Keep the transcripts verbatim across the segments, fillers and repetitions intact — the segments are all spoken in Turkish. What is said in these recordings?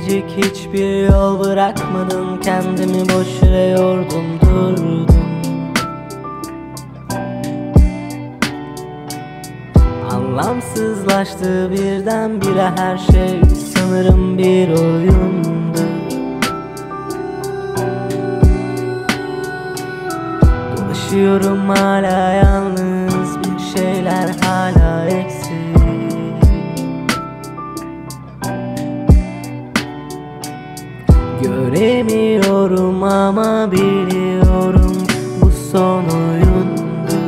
gidecek hiçbir yol bırakmadım. Kendimi boş yere yordum durdum. Anlamsızlaştı birdenbire her şey, sanırım bir oyundu. Dolaşıyorum hala yalnız, bir şeyler hala eksik. Göremiyorum ama biliyorum bu son oyundu.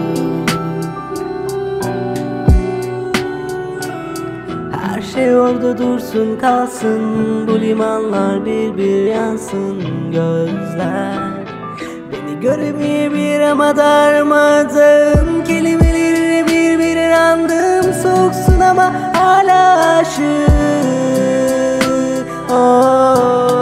Her şey orada dursun kalsın, bu limanlar bir bir yansın. Gözler beni göremeyebilir ama darmadağın, kelimeleri bir bir andım. Soğuksun ama hala aşık. Oh.